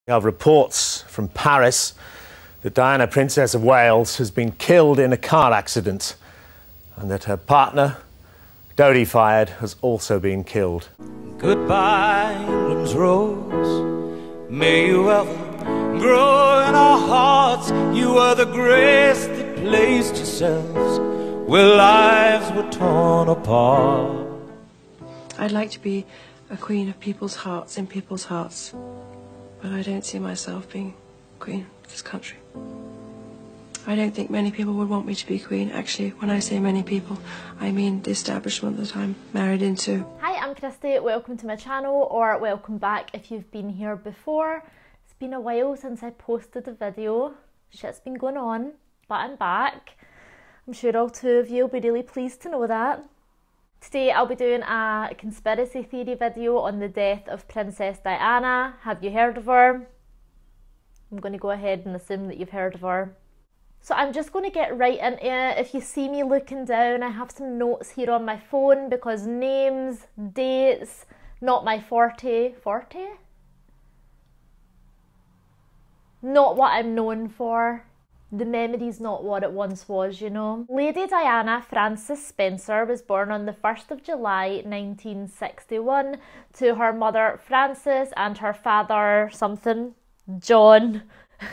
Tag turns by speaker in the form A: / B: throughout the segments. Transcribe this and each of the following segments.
A: We have reports from Paris that Diana, Princess of Wales, has been killed in a car accident and that her partner, Dodi Fayed, has also been killed.
B: Goodbye, England's rose. May you ever grow in our hearts. You are the grace that placed yourselves where lives were torn apart.
C: I'd like to be a queen of people's hearts, in people's hearts. But I don't see myself being queen of this country. I don't think many people would want me to be queen. Actually, when I say many people, I mean the establishment that I'm married into.
D: Hi, I'm Christy. Welcome to my channel, or welcome back if you've been here before. It's been a while since I posted a video. Shit's been going on, but I'm back. I'm sure all two of you will be really pleased to know that. Today I'll be doing a conspiracy theory video on the death of Princess Diana. Have you heard of her? I'm going to go ahead and assume that you've heard of her. So I'm just going to get right into it. If you see me looking down, I have some notes here on my phone because names, dates, not my forte. Forte? Not what I'm known for. The memory's not what it once was, you know. Lady Diana Frances Spencer was born on the 1st of July 1961 to her mother Frances and her father something, John.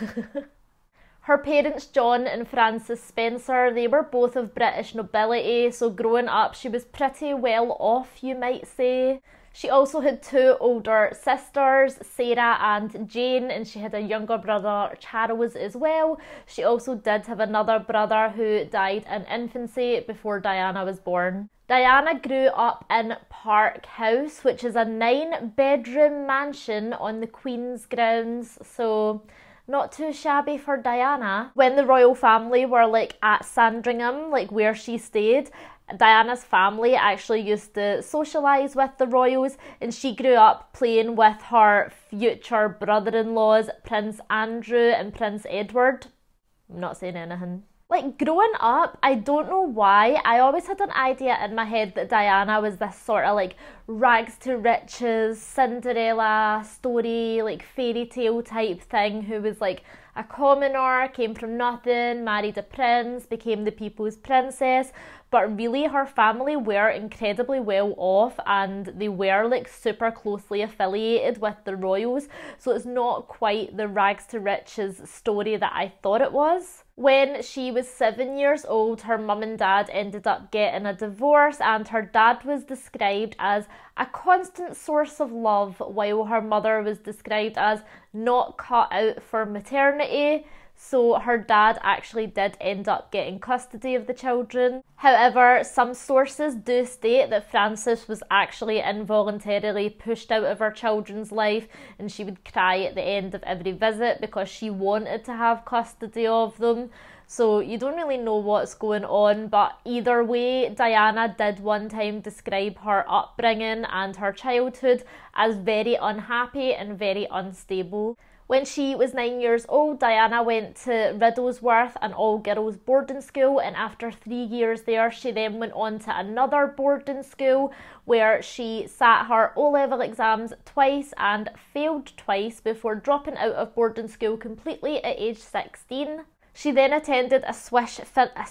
D: Her parents John and Frances Spencer, they were both of British nobility, so growing up she was pretty well off, you might say. She also had two older sisters, Sarah and Jane, and she had a younger brother, Charles, as well. She also did have another brother who died in infancy before Diana was born. Diana grew up in Park House, which is a 9-bedroom mansion on the Queen's grounds, so not too shabby for Diana. When the royal family were at Sandringham, where she stayed, Diana's family actually used to socialise with the royals, and she grew up playing with her future brother-in-laws, Prince Andrew and Prince Edward. I'm not saying anything. Growing up, I don't know why, I always had an idea in my head that Diana was this sort of rags to riches, Cinderella story, fairy tale type thing, who was a commoner, came from nothing, married a prince, became the people's princess. But really her family were incredibly well off and they were super closely affiliated with the royals, so it's not quite the rags to riches story that I thought it was. When she was 7 years old, her mum and dad ended up getting a divorce, and her dad was described as a constant source of love, while her mother was described as not cut out for maternity. So her dad actually did end up getting custody of the children. However, some sources do state that Frances was actually involuntarily pushed out of her children's life, and she would cry at the end of every visit because she wanted to have custody of them. So you don't really know what's going on, but either way, Diana did one time describe her upbringing and her childhood as very unhappy and very unstable. When she was 9 years old, Diana went to Riddlesworth, an all-girls boarding school, and after 3 years there, she then went on to another boarding school where she sat her O-level exams twice and failed twice before dropping out of boarding school completely at age 16. She then attended a Swiss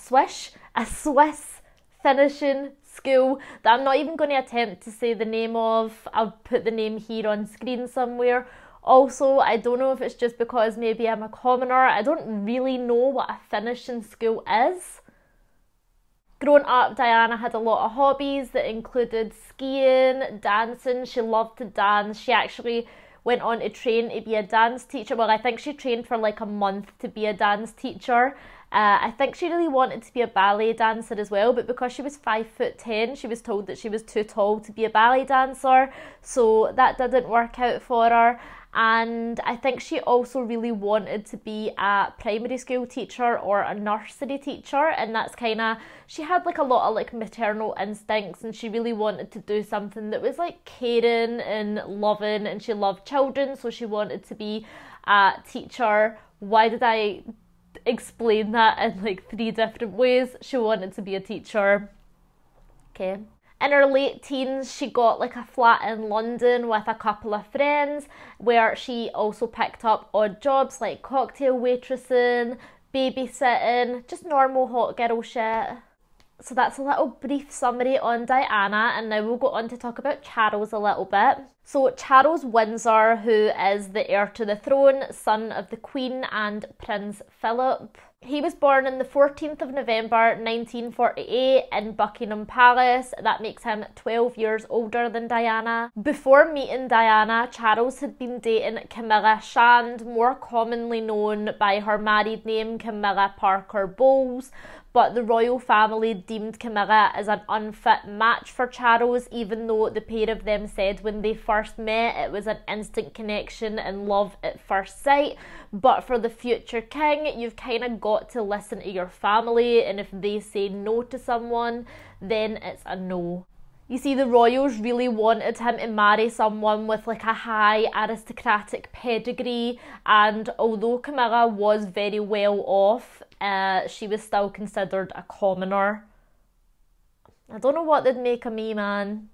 D: finishing school that I'm not even going to attempt to say the name of. I'll put the name here on screen somewhere. Also, I don't know if it's just because maybe I'm a commoner, I don't really know what a finishing school is. Growing up, Diana had a lot of hobbies that included skiing, dancing. She loved to dance. She actually went on to train to be a dance teacher. Well, I think she trained for a month to be a dance teacher. I think she really wanted to be a ballet dancer as well, but because she was 5'10", she was told that she was too tall to be a ballet dancer, so that didn't work out for her. And I think she also really wanted to be a primary school teacher or a nursery teacher, and that's she had a lot of maternal instincts, and she really wanted to do something that was caring and loving, and she loved children, so she wanted to be a teacher. Why did I explain that in 3 different ways? She wanted to be a teacher. Okay. In her late teens, she got like a flat in London with a couple of friends, where she also picked up odd jobs like cocktail waitressing, babysitting, just normal hot girl shit. So that's a little brief summary on Diana, and now we'll go on to talk about Charles a little bit. So Charles Windsor, who is the heir to the throne, son of the Queen and Prince Philip. He was born on the 14th of November 1948 in Buckingham Palace. That makes him 12 years older than Diana. Before meeting Diana, Charles had been dating Camilla Shand, more commonly known by her married name Camilla Parker Bowles, but the royal family deemed Camilla as an unfit match for Charles, even though the pair of them said when they first met it was an instant connection and love at first sight. But for the future king, you've kind of got to listen to your family, and if they say no to someone, then it's a no. You see, the royals really wanted him to marry someone with like a high aristocratic pedigree, and although Camilla was very well off, she was still considered a commoner. I don't know what they'd make of me, man.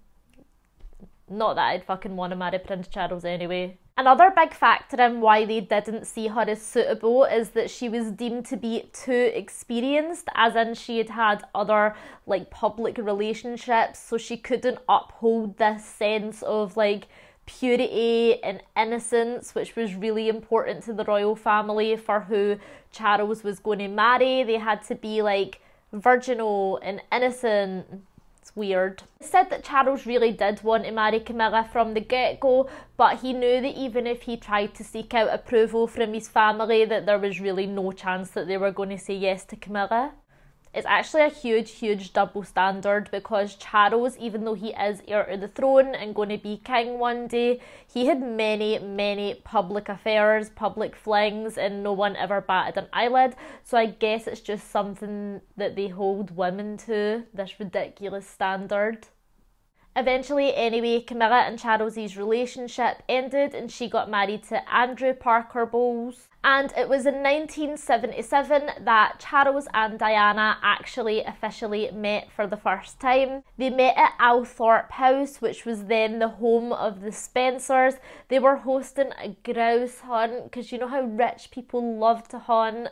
D: Not that I'd fucking want to marry Prince Charles anyway. Another big factor in why they didn't see her as suitable is that she was deemed to be too experienced, as in she had had other like public relationships, so she couldn't uphold this sense of like purity and innocence, which was really important to the royal family for who Charles was going to marry. They had to be like virginal and innocent. It's weird. It's said that Charles really did want to marry Camilla from the get-go, but he knew that even if he tried to seek out approval from his family, that there was really no chance that they were going to say yes to Camilla. It's actually a huge double standard, because Charles, even though he is heir to the throne and going to be king one day, he had many public affairs, public flings, and no one ever batted an eyelid. So I guess it's just something that they hold women to, this ridiculous standard. Eventually, anyway, Camilla and Charles's relationship ended and she got married to Andrew Parker Bowles. And it was in 1977 that Charles and Diana actually officially met for the first time. They met at Althorp House, which was then the home of the Spencers. They were hosting a grouse hunt, because you know how rich people love to hunt?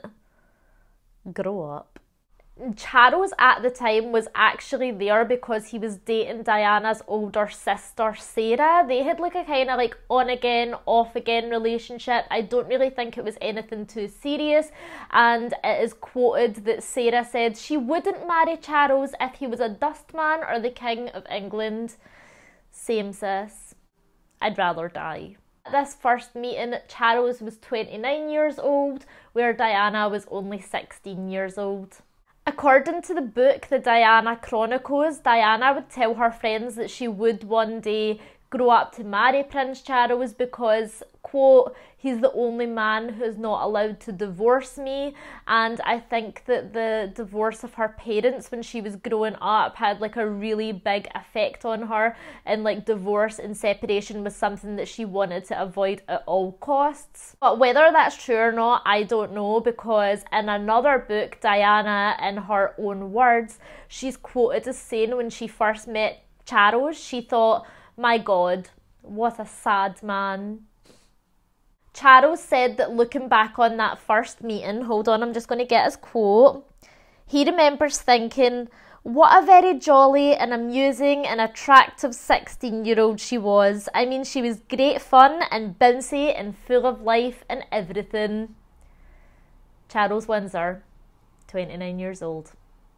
D: Grow up. Charles at the time was actually there because he was dating Diana's older sister Sarah. They had like a kind of like on again, off again relationship. I don't really think it was anything too serious, and it is quoted that Sarah said she wouldn't marry Charles if he was a dustman or the King of England. Same sis. I'd rather die. At this first meeting, Charles was 29 years old, where Diana was only 16 years old. According to the book The Diana Chronicles, Diana would tell her friends that she would one day grow up to marry Prince Charles because, quote, he's the only man who's not allowed to divorce me. And I think that the divorce of her parents when she was growing up had like a really big effect on her, and like divorce and separation was something that she wanted to avoid at all costs. But whether that's true or not, I don't know, because in another book, Diana, in her own words, she's quoted as saying when she first met Charles, she thought, "My God, what a sad man." Charles said that looking back on that first meeting, hold on, I'm just going to get his quote. He remembers thinking, what a very jolly and amusing and attractive 16-year-old she was. I mean, she was great fun and bouncy and full of life and everything. Charles Windsor, 29 years old.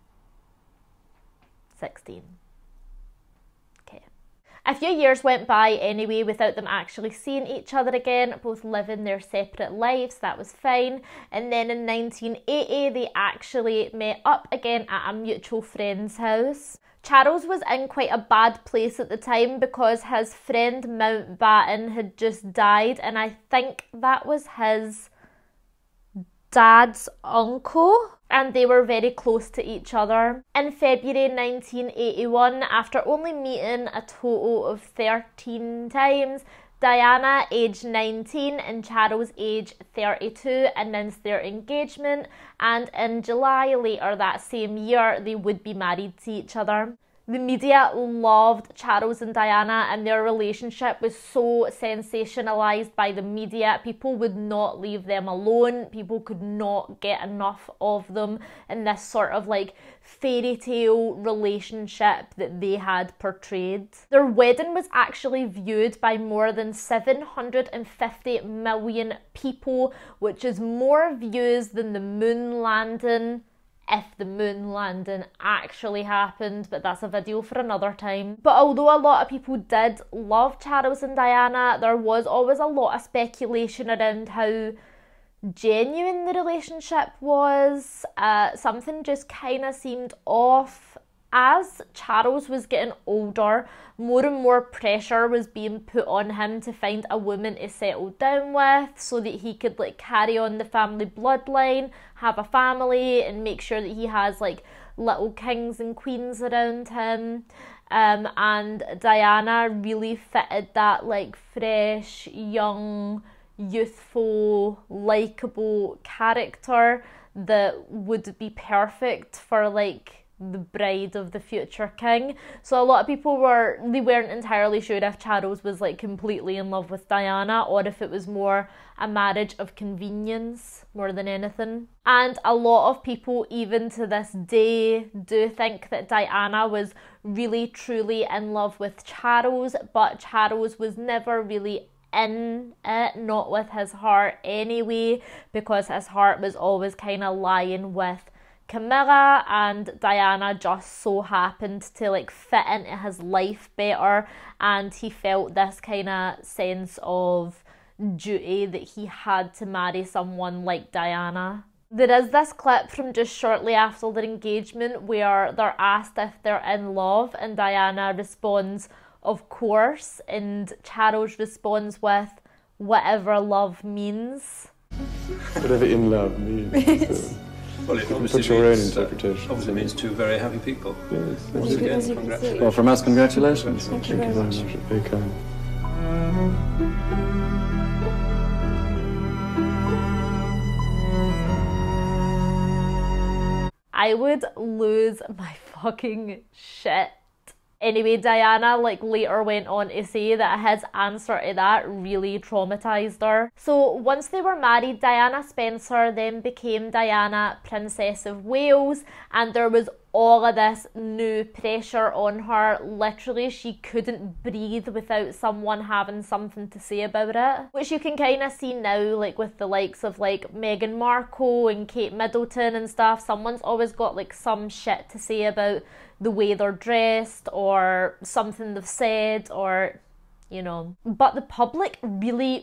D: 16. A few years went by anyway without them actually seeing each other again, both living their separate lives. That was fine. And then in 1980 they actually met up again at a mutual friend's house. Charles was in quite a bad place at the time because his friend Mountbatten had just died, and I think that was his dad's uncle, and they were very close to each other. In February 1981, after only meeting a total of 13 times, Diana, aged 19, and Charles, aged 32, announced their engagement, and in July later that same year, they would be married to each other. The media loved Charles and Diana, and their relationship was so sensationalised by the media. People would not leave them alone. People could not get enough of them in this sort of like fairy tale relationship that they had portrayed. Their wedding was actually viewed by more than 750 million people, which is more views than the moon landing, if the moon landing actually happened, but that's a video for another time. But although a lot of people did love Charles and Diana, there was always a lot of speculation around how genuine the relationship was. Something just kind of seemed off. As Charles was getting older, more and more pressure was being put on him to find a woman to settle down with so that he could like carry on the family bloodline, have a family, and make sure that he has like little kings and queens around him. And Diana really fitted that like fresh, young, youthful, likeable character that would be perfect for like the bride of the future king. So a lot of people weren't entirely sure if Charles was like completely in love with Diana or if it was more a marriage of convenience more than anything. And a lot of people even to this day do think that Diana was really truly in love with Charles, but Charles was never really in it, not with his heart anyway, because his heart was always kind of lying with Camilla, and Diana just so happened to like fit into his life better, and he felt this kind of sense of duty that he had to marry someone like Diana. There is this clip from just shortly after their engagement where they're asked if they're in love, and Diana responds, "Of course," and Charles responds with, "Whatever love means."
E: Whatever in love means.
F: Well, it
E: Put your own interpretation.
F: obviously means two very happy people.
E: Yes.
F: Once again, congratulations.
E: Well, from us, congratulations.
C: Thank you very much.
E: Very kind.
D: I would lose my fucking shit. Anyway, Diana like later went on to say that his answer to that really traumatised her. So once they were married, Diana Spencer then became Diana, Princess of Wales, and there was all of this new pressure on her. Literally, she couldn't breathe without someone having something to say about it. Which you can kind of see now, like with the likes of like Meghan Markle and Kate Middleton and stuff. Someone's always got like some shit to say about the way they're dressed or something they've said, or you know. But the public really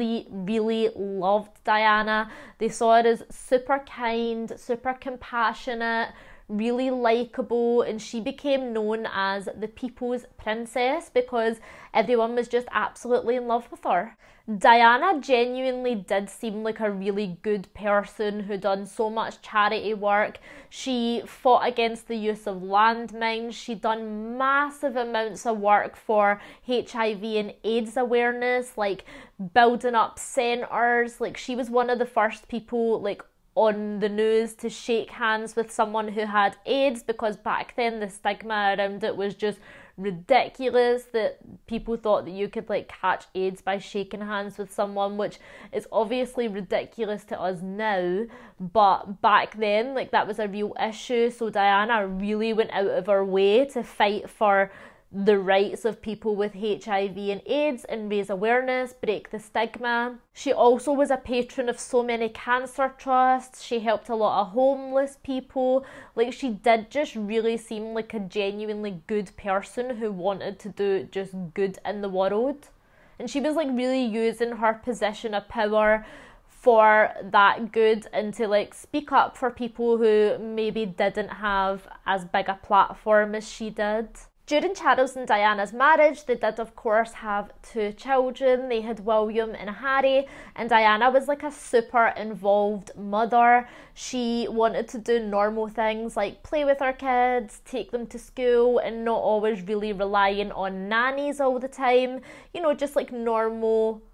D: loved Diana. They saw her as super kind, super compassionate, really likeable, and she became known as the People's Princess because everyone was just absolutely in love with her. Diana genuinely did seem like a really good person who done so much charity work. She fought against the use of landmines. She done massive amounts of work for HIV and AIDS awareness, like building up centres. Like she was one of the first people like on the news to shake hands with someone who had AIDS, because back then the stigma around it was just ridiculous, that people thought that you could like catch AIDS by shaking hands with someone, which is obviously ridiculous to us now, but back then like that was a real issue. So Diana really went out of her way to fight for the rights of people with HIV and AIDS and raise awareness, break the stigma. She also was a patron of so many cancer trusts. She helped a lot of homeless people. Like she did just really seem like a genuinely good person who wanted to do just good in the world. And she was like really using her position of power for that good and to like speak up for people who maybe didn't have as big a platform as she did. During Charles and Diana's marriage, they did of course have 2 children. They had William and Harry, and Diana was like a super involved mother. She wanted to do normal things like play with her kids, take them to school, and not always really relying on nannies all the time. You know, just like normal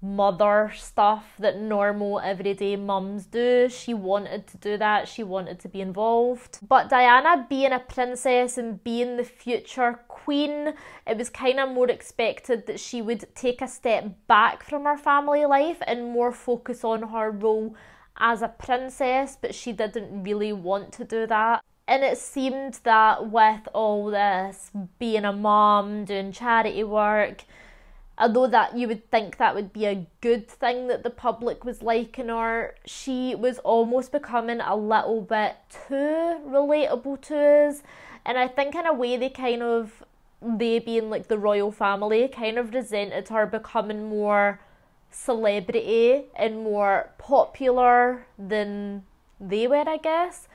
D: mother stuff that normal everyday mums do. She wanted to do that, she wanted to be involved. But Diana being a princess and being the future queen, it was kind of more expected that she would take a step back from her family life and more focus on her role as a princess, but she didn't really want to do that. And it seemed that with all this, being a mum, doing charity work, although that you would think that would be a good thing that the public was liking her, she was almost becoming a little bit too relatable to us. And I think in a way they being like the royal family, kind of resented her becoming more celebrity and more popular than they were, I guess.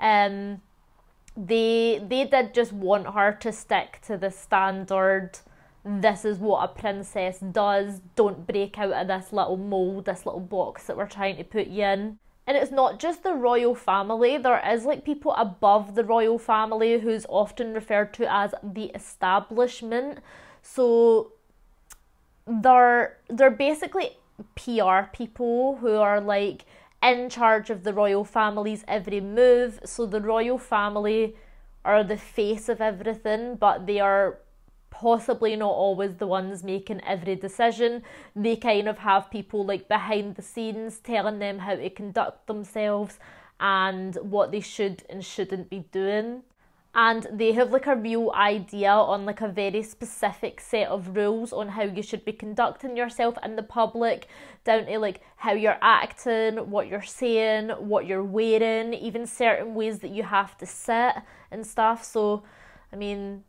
D: They did just want her to stick to the standard, this is what a princess does, don't break out of this little mould, this little box that we're trying to put you in. And it's not just the royal family, there is like people above the royal family who's often referred to as the establishment. So they're basically PR people who are like in charge of the royal family's every move. So the royal family are the face of everything, but they are possibly not always the ones making every decision. They kind of have people like behind the scenes telling them how to conduct themselves and what they should and shouldn't be doing. And they have like a real idea on like a very specific set of rules on how you should be conducting yourself in the public, down to like how you're acting, what you're saying, what you're wearing, even certain ways that you have to sit and stuff. So, I mean,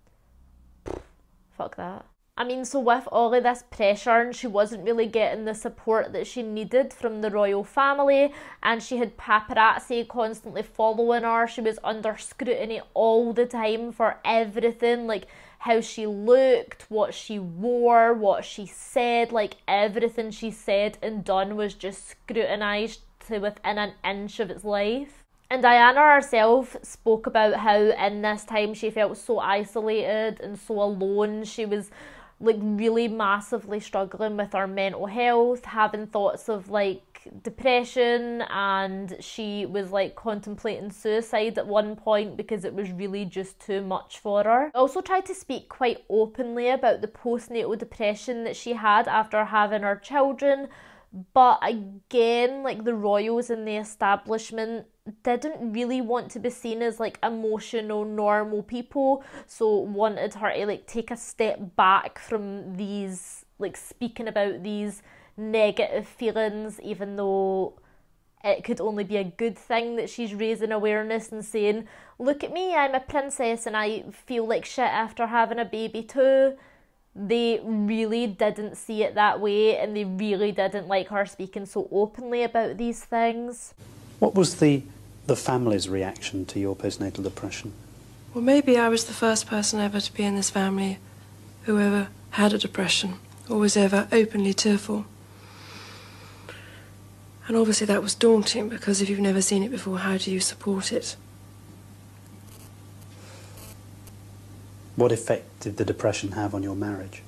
D: fuck that. I mean, so with all of this pressure, and she wasn't really getting the support that she needed from the royal family, and she had paparazzi constantly following her. She was under scrutiny all the time for everything, like how she looked, what she wore, what she said, like everything she said and done was just scrutinised to within an inch of its life. And Diana herself spoke about how in this time she felt so isolated and so alone. She was like really massively struggling with her mental health, having thoughts of like depression, and she was like contemplating suicide at one point because it was really just too much for her. I also tried to speak quite openly about the postnatal depression that she had after having her children, but again, like the royals and the establishment didn't really want to be seen as like emotional normal people, so wanted her to like take a step back from these, like speaking about these negative feelings, even though it could only be a good thing that she's raising awareness and saying, look at me, I'm a princess and I feel like shit after having a baby too. They really didn't see it that way, and they really didn't like her speaking so openly about these things.
G: What was the family's reaction to your postnatal depression?
C: Well, maybe I was the first person ever to be in this family who ever had a depression or was ever openly tearful. And obviously that was daunting, because if you've never seen it before, how do you support it?
G: What effect did the depression have on your marriage?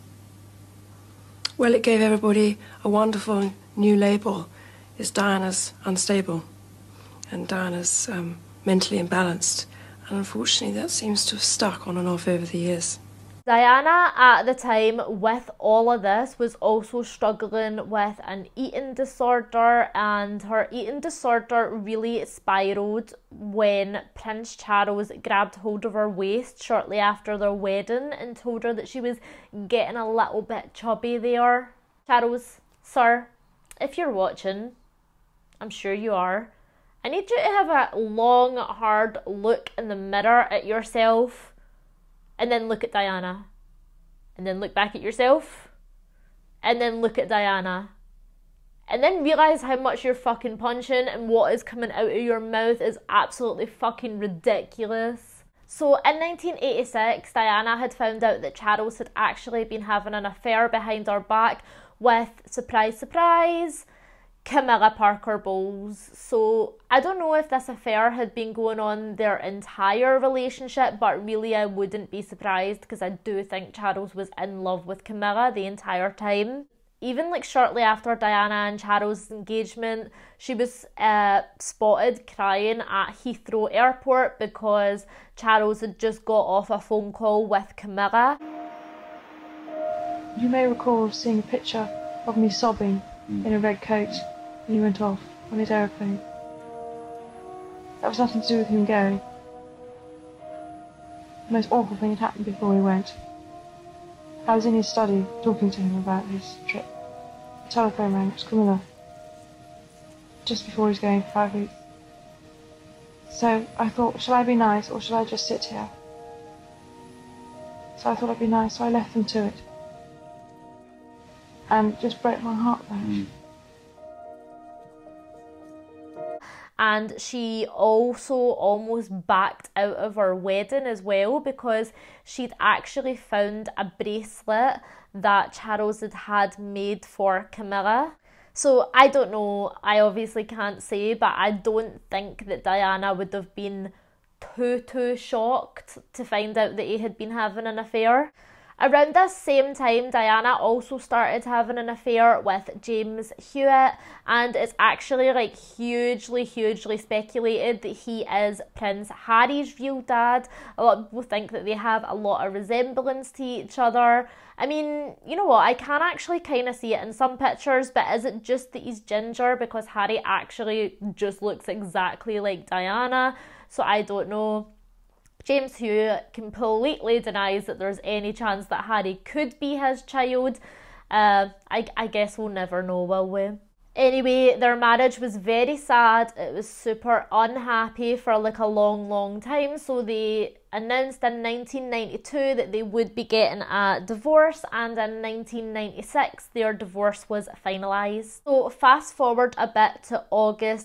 C: Well, it gave everybody a wonderful new label. It's Diana's unstable and Diana's mentally imbalanced. And unfortunately, that seems to have stuck on and off over the years.
D: Diana, at the time, with all of this, was also struggling with an eating disorder, and her eating disorder really spiralled when Prince Charles grabbed hold of her waist shortly after their wedding and told her that she was getting a little bit chubby there. Charles, sir, if you're watching, I'm sure you are, I need you to have a long, hard look in the mirror at yourself, and then look at Diana, and then look back at yourself, and then look at Diana, and then realise how much you're fucking punching, and what is coming out of your mouth is absolutely fucking ridiculous. So in 1986, Diana had found out that Charles had actually been having an affair behind her back with, surprise, surprise, Camilla Parker Bowles. So I don't know if this affair had been going on their entire relationship, but really I wouldn't be surprised, because I do think Charles was in love with Camilla the entire time. even like shortly after Diana and Charles' engagement, she was spotted crying at Heathrow Airport because Charles had just got off a phone call with Camilla.
C: You may recall seeing a picture of me sobbing in a red coat when he went off on his aeroplane. That was nothing to do with him going. The most awful thing had happened before he went. I was in his study talking to him about his trip. The telephone rang, it was Camilla. Just before he was going for 5 weeks. So I thought, shall I be nice or shall I just sit here? So I thought I'd be nice, so I left them to it. And it just broke my heart then.
D: And she also almost backed out of her wedding as well because she'd actually found a bracelet that Charles had made for Camilla. So I don't know, I obviously can't say, but I don't think that Diana would have been too shocked to find out that he had been having an affair. Around this same time, Diana also started having an affair with James Hewitt, and it's actually like hugely speculated that he is Prince Harry's real dad. A lot of people think that they have a lot of resemblance to each other. I mean, you know what, I can actually kind of see it in some pictures, but is it just that he's ginger? Because Harry actually just looks exactly like Diana, so I don't know. James Hewitt completely denies that there's any chance that Harry could be his child. I guess we'll never know, will we? Anyway, their marriage was very sad. It was super unhappy for like a long time. So they announced in 1992 that they would be getting a divorce, and in 1996 their divorce was finalised. So fast forward a bit to August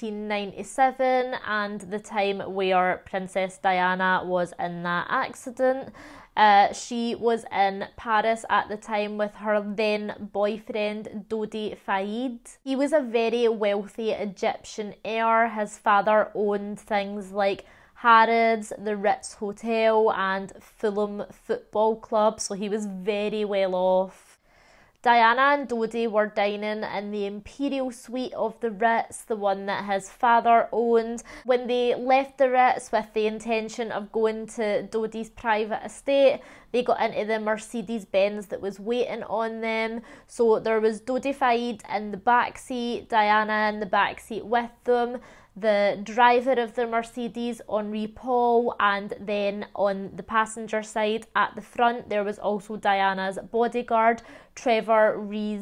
D: 1997 and the time where Princess Diana was in that accident. She was in Paris at the time with her then boyfriend Dodi Fayed. He was a very wealthy Egyptian heir. His father owned things like Harrods, the Ritz Hotel and Fulham Football Club, so he was very well off. Diana and Dodi were dining in the Imperial Suite of the Ritz, the one that his father owned. When they left the Ritz with the intention of going to Dodi's private estate, they got into the Mercedes-Benz that was waiting on them. So there was Dodi Fayed in the back seat, Diana in the back seat with them, the driver of the Mercedes, Henri Paul, and then on the passenger side at the front there was also Diana's bodyguard, Trevor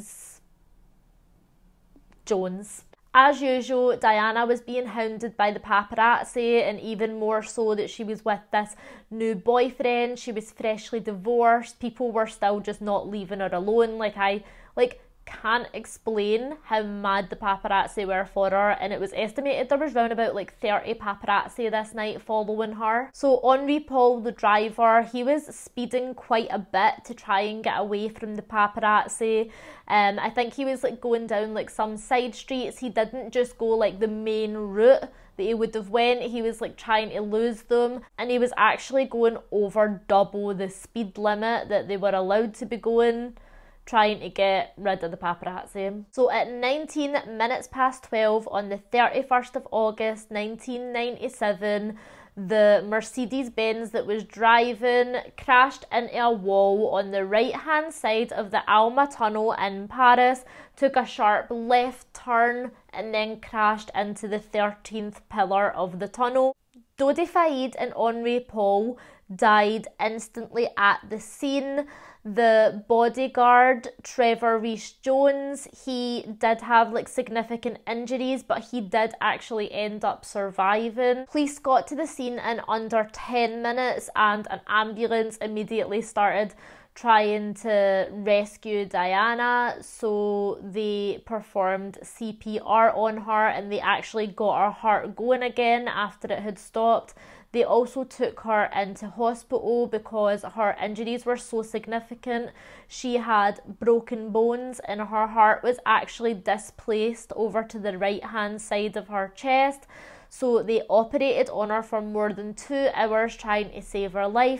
D: Rees-Jones. As usual, Diana was being hounded by the paparazzi, and even more so that she was with this new boyfriend. She was freshly divorced. People were still just not leaving her alone. I can't explain how mad the paparazzi were for her, and it was estimated there was round about 30 paparazzi this night following her. So Henri Paul, the driver, he was speeding quite a bit to try and get away from the paparazzi. I think he was going down some side streets. He didn't just go the main route that he would have went. He was trying to lose them, and he was actually going over double the speed limit that they were allowed to be going, trying to get rid of the paparazzi. So at 19 minutes past 12 on the 31st of August 1997, the Mercedes-Benz that was driving crashed into a wall on the right-hand side of the Alma Tunnel in Paris, took a sharp left turn and then crashed into the 13th pillar of the tunnel. Dodi Fayed and Henri Paul died instantly at the scene. The bodyguard, Trevor Rees-Jones, he did have significant injuries, but he did actually end up surviving. Police got to the scene in under 10 minutes and an ambulance immediately started trying to rescue Diana. So they performed CPR on her and they actually got her heart going again after it had stopped. They also took her into hospital because her injuries were so significant. She had broken bones and her heart was actually displaced over to the right hand side of her chest. So they operated on her for more than 2 hours trying to save her life,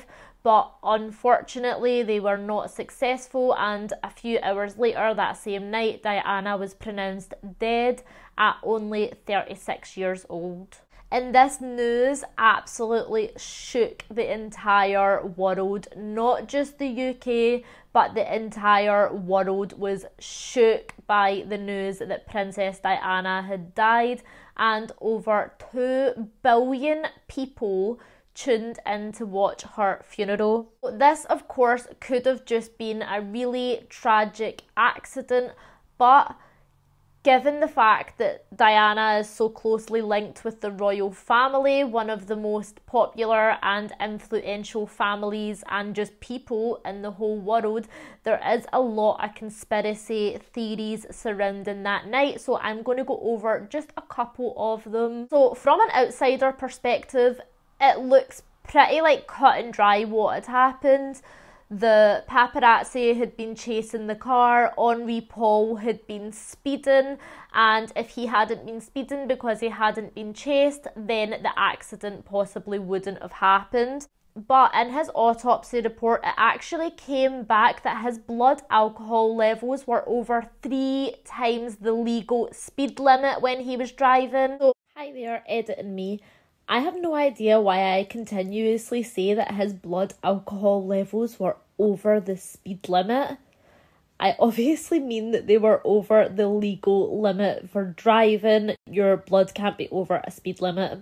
D: but unfortunately they were not successful, and a few hours later that same night, Diana was pronounced dead at only 36 years old. And this news absolutely shook the entire world, not just the UK, but the entire world was shook by the news that Princess Diana had died, and over 2 billion people tuned in to watch her funeral. This, of course, could have just been a really tragic accident, but given the fact that Diana is so closely linked with the royal family, one of the most popular and influential families and just people in the whole world, there is a lot of conspiracy theories surrounding that night. So I'm going to go over just a couple of them. So from an outsider perspective, it looks pretty like cut and dry what had happened. The paparazzi had been chasing the car, Henri Paul had been speeding, and if he hadn't been speeding because he hadn't been chased, then the accident possibly wouldn't have happened. But in his autopsy report, it actually came back that his blood alcohol levels were over 3 times the legal speed limit when he was driving. So, hi there, editing me. I have no idea why I continuously say that his blood alcohol levels were over the speed limit. I obviously mean that they were over the legal limit for driving. Your blood can't be over a speed limit.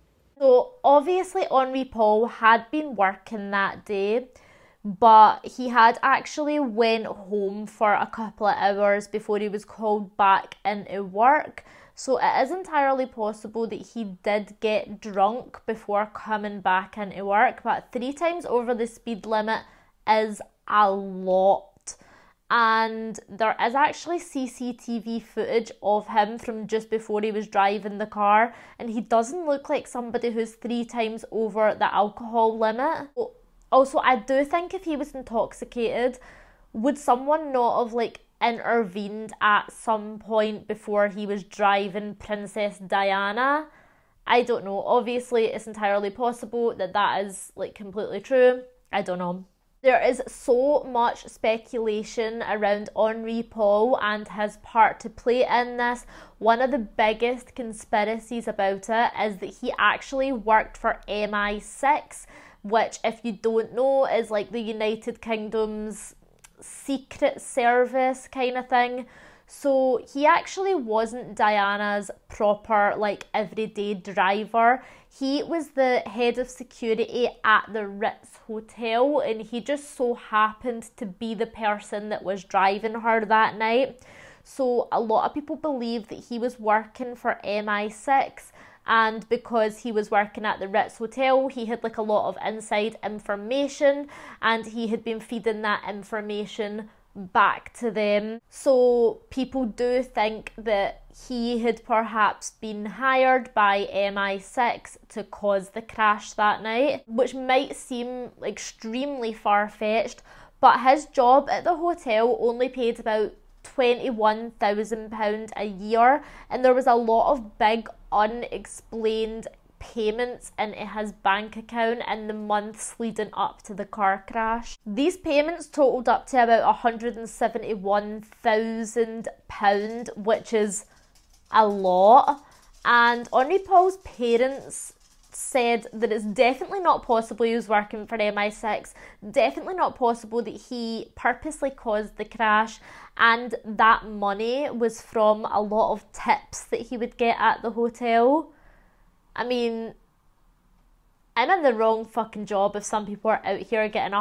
D: So obviously Henri Paul had been working that day, but he had actually went home for a couple of hours before he was called back into work. So it is entirely possible that he did get drunk before coming back into work, but 3 times over the speed limit is a lot. And there is actually CCTV footage of him from just before he was driving the car, and he doesn't look like somebody who's 3 times over the alcohol limit. Also, I do think if he was intoxicated, would someone not have intervened at some point before he was driving Princess Diana? I don't know. Obviously, it's entirely possible that that is completely true. I don't know. There is so much speculation around Henri Paul and his part to play in this. One of the biggest conspiracies about it is that he actually worked for MI6, which, if you don't know, is the United Kingdom's secret service kind of thing. So he actually wasn't Diana's proper everyday driver. He was the head of security at the Ritz Hotel, and he just so happened to be the person that was driving her that night. So a lot of people believe that he was working for MI6, and because he was working at the Ritz Hotel, he had a lot of inside information, and he had been feeding that information back to them. So people do think that he had perhaps been hired by MI6 to cause the crash that night, which might seem extremely far-fetched, but his job at the hotel only paid about £21,000 a year, and there was a lot of big unexplained payments into his bank account in the months leading up to the car crash. These payments totaled up to about £171,000, which is a lot, and Henri Paul's parents said that it's definitely not possible he was working for MI6, definitely not possible that he purposely caused the crash, and that money was from a lot of tips that he would get at the hotel. I mean, I'm in the wrong fucking job if some people are out here getting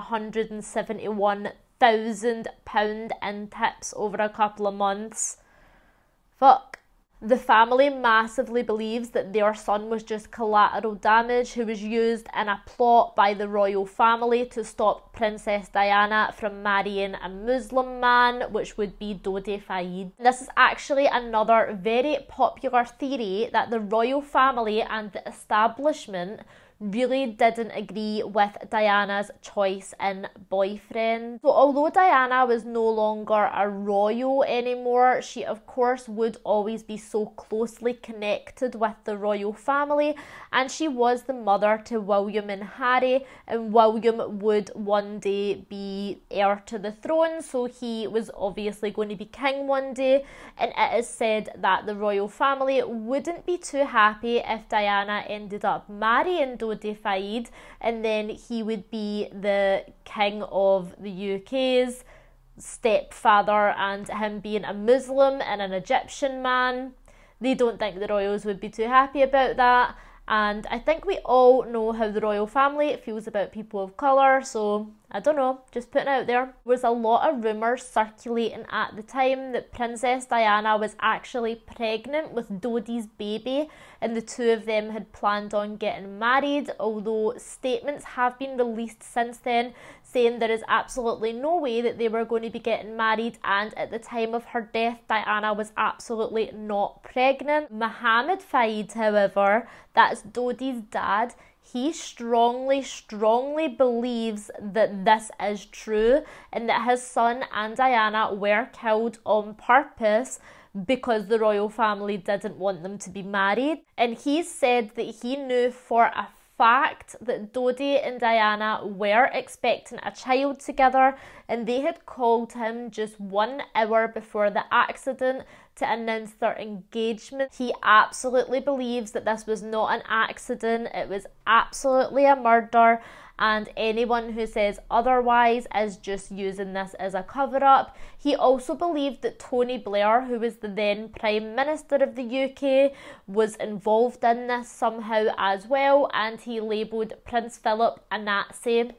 D: £171,000 in tips over a couple of months. Fuck. The family massively believes that their son was just collateral damage who was used in a plot by the royal family to stop Princess Diana from marrying a Muslim man, which would be Dodi Fayed. This is actually another very popular theory that the royal family and the establishment really didn't agree with Diana's choice in boyfriend. So although Diana was no longer a royal anymore, she of course would always be so closely connected with the royal family, and she was the mother to William and Harry, and William would one day be heir to the throne, so he was obviously going to be king one day, and it is said that the royal family wouldn't be too happy if Diana ended up marrying Dodi Fayed, and then he would be the king of the UK's stepfather, and him being a Muslim and an Egyptian man. They don't think the royals would be too happy about that, and I think we all know how the royal family feels about people of colour, so I don't know, just putting it out there. There was a lot of rumours circulating at the time that Princess Diana was actually pregnant with Dodi's baby, and the two of them had planned on getting married, although statements have been released since then saying there is absolutely no way that they were going to be getting married, and at the time of her death Diana was absolutely not pregnant. Mohammed Fayed, however, that's Dodi's dad, he strongly believes that this is true, and that his son and Diana were killed on purpose because the royal family didn't want them to be married. And he said that he knew for a fact that Dodi and Diana were expecting a child together, and they had called him just 1 hour before the accident to announce their engagement. He absolutely believes that this was not an accident, it was absolutely a murder, and anyone who says otherwise is just using this as a cover-up. He also believed that Tony Blair, who was the then Prime Minister of the UK, was involved in this somehow as well, and he labelled Prince Philip a Nazi.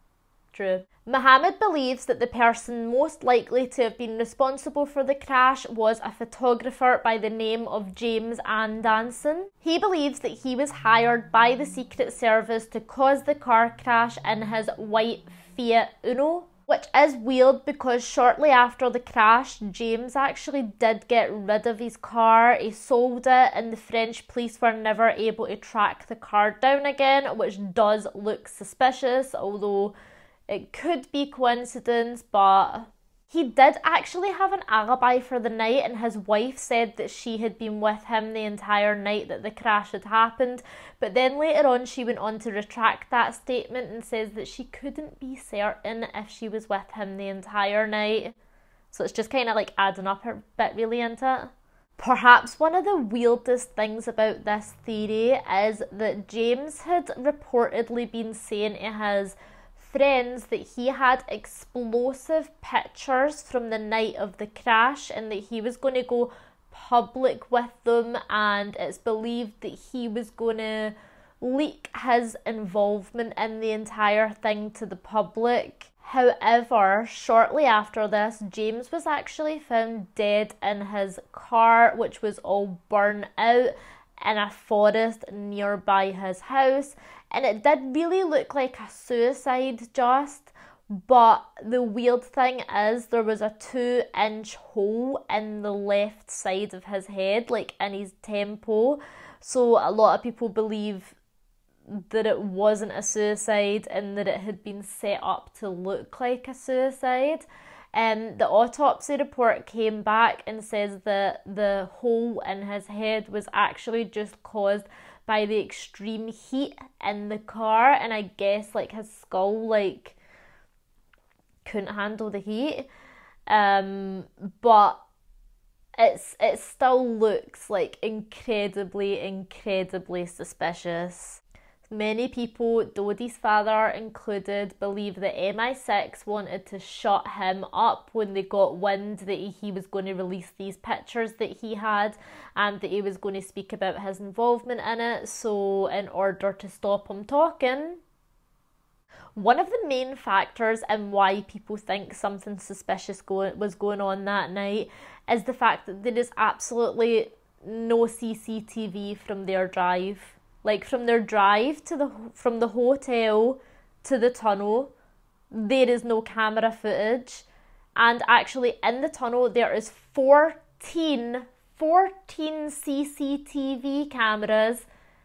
D: True. Mohammed believes that the person most likely to have been responsible for the crash was a photographer by the name of James Andanson. He believes that he was hired by the Secret Service to cause the car crash in his white Fiat Uno, which is weird because shortly after the crash, James actually did get rid of his car, he sold it, and the French police were never able to track the car down again, which does look suspicious, although it could be coincidence, but he did actually have an alibi for the night, and his wife said that she had been with him the entire night that the crash had happened, but then later on she went on to retract that statement and says that she couldn't be certain if she was with him the entire night. So it's just kind of like adding up a bit really into it. Perhaps one of the weirdest things about this theory is that James had reportedly been saying to his friends that he had explosive pictures from the night of the crash and that he was going to go public with them, and it's believed that he was going to leak his involvement in the entire thing to the public. However, shortly after this, James was actually found dead in his car, which was all burnt out in a forest nearby his house, and it did really look like a suicide just, but the weird thing is there was a 2-inch hole in the left side of his head, like in his temple, so a lot of people believe that it wasn't a suicide and that it had been set up to look like a suicide. The autopsy report came back and says that the hole in his head was actually just caused by the extreme heat in the car, and I guess like his skull like couldn't handle the heat. But it still looks like incredibly suspicious. Many people, Dodi's father included, believe that MI6 wanted to shut him up when they got wind that he was going to release these pictures that he had and that he was going to speak about his involvement in it, so in order to stop him talking. One of the main factors in why people think something suspicious was going on that night is the fact that there is absolutely no CCTV from their drive. Like from their drive from the hotel to the tunnel, there is no camera footage. And actually in the tunnel there is 14 CCTV cameras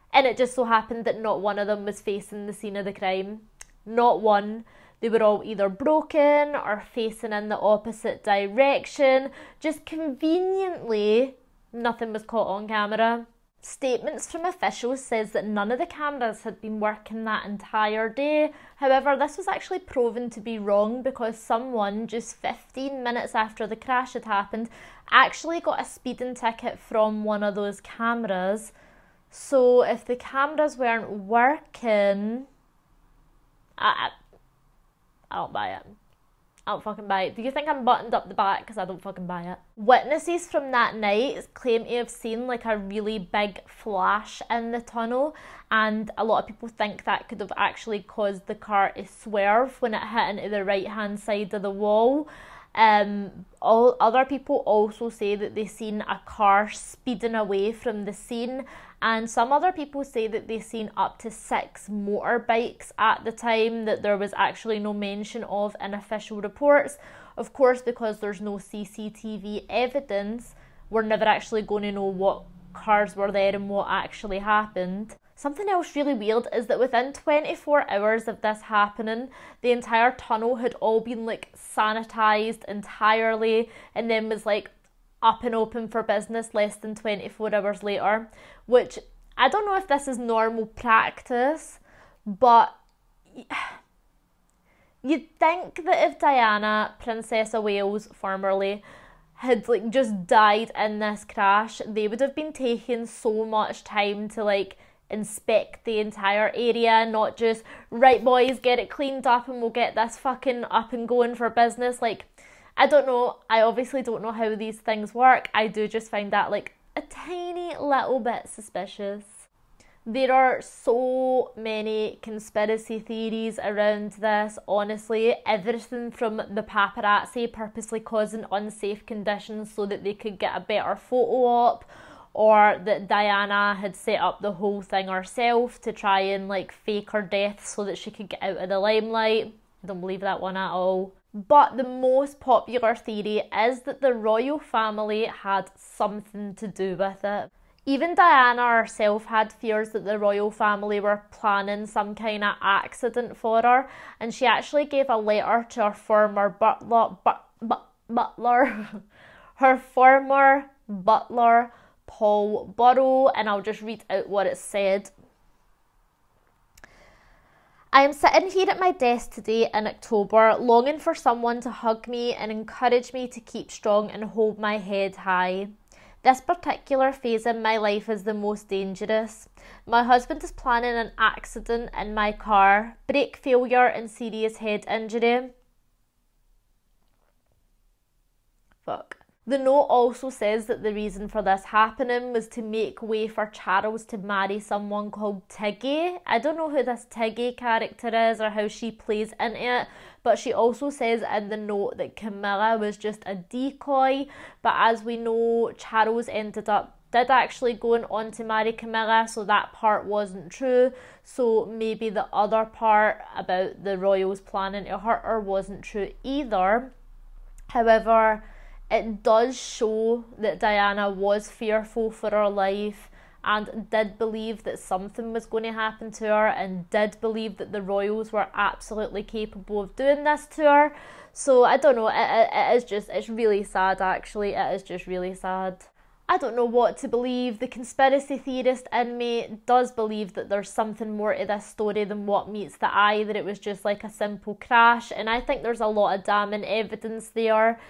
D: And it just so happened that not one of them was facing the scene of the crime. Not one. They were all either broken or facing in the opposite direction. Just conveniently, nothing was caught on camera. Statements from officials says that none of the cameras had been working that entire day. However, this was actually proven to be wrong because someone, just 15 minutes after the crash had happened, actually got a speeding ticket from one of those cameras. So if the cameras weren't working, I don't buy it. I don't fucking buy it. Do you think I'm buttoned up the back? Because I don't fucking buy it. Witnesses from that night claim to have seen like a really big flash in the tunnel, and a lot of people think that could have actually caused the car to swerve when it hit into the right hand side of the wall. All other people also say that they seen a car speeding away from the scene, and some other people say that they seen up to 6 motorbikes at the time that there was actually no mention of in official reports. Of course, because there's no CCTV evidence, we're never actually going to know what cars were there and what actually happened. Something else really weird is that within 24 hours of this happening, the entire tunnel had all been like sanitised entirely and then was like up and open for business less than 24 hours later, which I don't know if this is normal practice, but you'd think that if Diana, Princess of Wales formerly, had like just died in this crash, they would have been taking so much time to like inspect the entire area, not just, right boys, get it cleaned up and we'll get this fucking up and going for business. Like, I don't know, I obviously don't know how these things work. I do just find that like a tiny little bit suspicious. There are so many conspiracy theories around this, honestly. Everything from the paparazzi purposely causing unsafe conditions so that they could get a better photo op, or that Diana had set up the whole thing herself to try and like fake her death so that she could get out of the limelight. I don't believe that one at all. But the most popular theory is that the royal family had something to do with it. Even Diana herself had fears that the royal family were planning some kind of accident for her, and she actually gave a letter to her former butler, Paul Burrow, and I'll just read out what it said. I am sitting here at my desk today in October, longing for someone to hug me and encourage me to keep strong and hold my head high. This particular phase in my life is the most dangerous. My husband is planning an accident in my car, brake failure and serious head injury. Fuck. The note also says that the reason for this happening was to make way for Charles to marry someone called Tiggy. I don't know who this Tiggy character is or how she plays into it, but she also says in the note that Camilla was just a decoy. But as we know, Charles did actually go on to marry Camilla, so that part wasn't true. So maybe the other part about the royals planning to hurt her wasn't true either. However, it does show that Diana was fearful for her life and did believe that something was going to happen to her, and did believe that the royals were absolutely capable of doing this to her. So I don't know, it's really sad actually, it is just really sad. I don't know what to believe. The conspiracy theorist in me does believe that there's something more to this story than what meets the eye, that it was just like a simple crash, and I think there's a lot of damning evidence there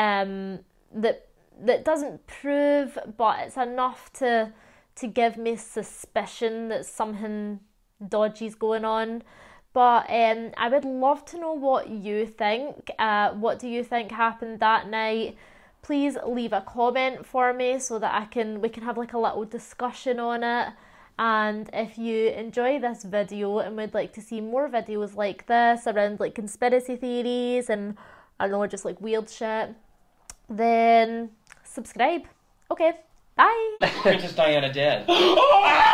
D: that doesn't prove, but it's enough to give me suspicion that something dodgy's going on. But I would love to know what you think. What do you think happened that night? Please leave a comment for me so that we can have like a little discussion on it. And if you enjoy this video and would like to see more videos like this around like conspiracy theories and I don't know, just like weird shit, then subscribe. Okay, bye.
H: Princess Diana dead.